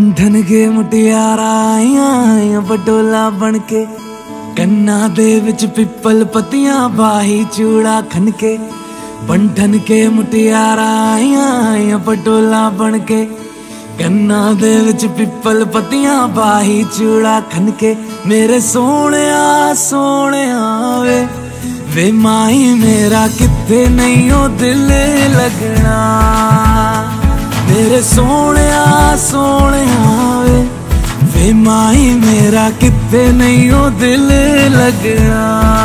बंधन के मुटियारा आईया पटोला बनके, कन्ना दे विच पिपल पतियां बाही चूड़ा खनके। बंधन के मुटियारा आईया पटोला बनके, कन्ना दे विच पिपल पतियां बाही चूड़ा खनके। मेरे सोहणिया सोहणिया वे माही मेरा किथे नहीं ओ दिल लगना। मेरे सोहणिया सोहणिया वे माही मेरा किथे नहीं ओ दिल लगना।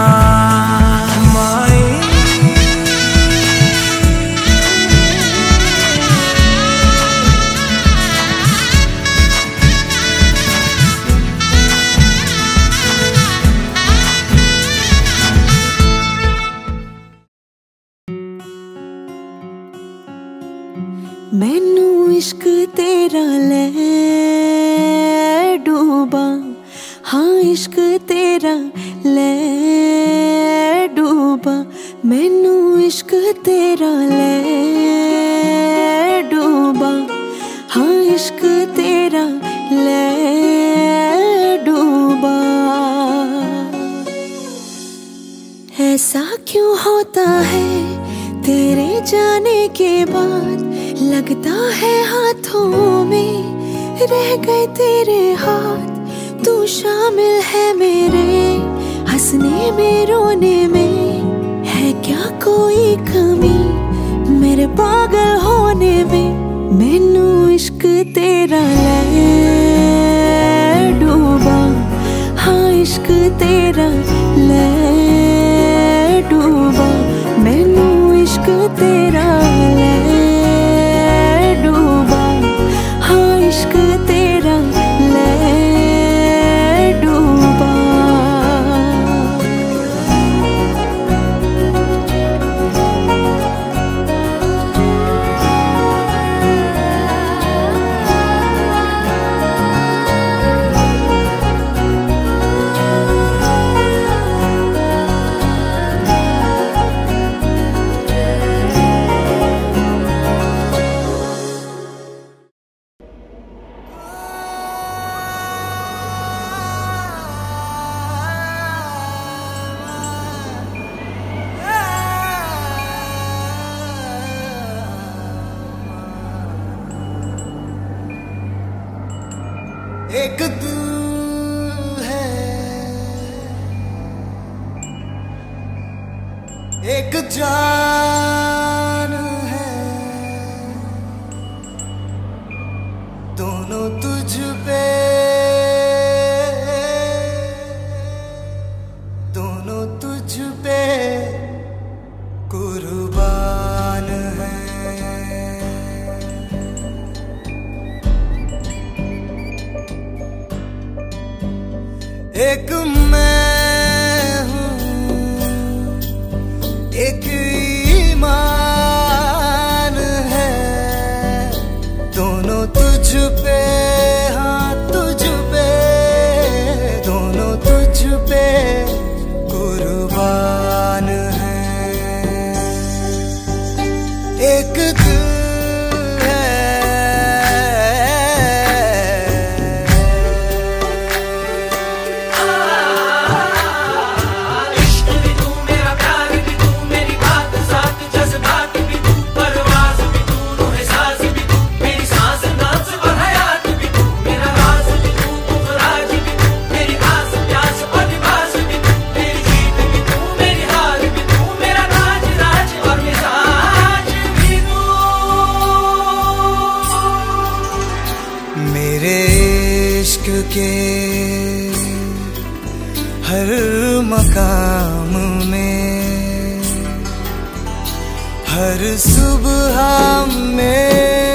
मैनू इश्क तेरा ले डूबा, हाँ इश्क तेरा ले डूबा। मैनू इश्क तेरा ले डूबा, हाँ इश्क तेरा ले डूबा। ऐसा क्यों होता है तेरे जाने के बाद, लगता है हाथों में रह गए तेरे हाथ। तू शामिल है मेरे हंसने में रोने में, है क्या कोई कमी मेरे पागल होने में। मैनू इश्क तेरा ले डूबा, हाँ इश्क तेरा ले डूबा। मैनू इश्क तेरा ले डूबा, हाँ इश्क तेरा ले डूबा। एक तू है, एक जान है, दोनों तुझ पे, दोनों तुझ पे कुर्बान है। एक मैं हूँ, एक ईमान है, दोनों तुझ पे, हाँ तुझ पे, दोनों तुझ पे कुर्बान है। एक दिल के हर मकाम में, हर सुबह में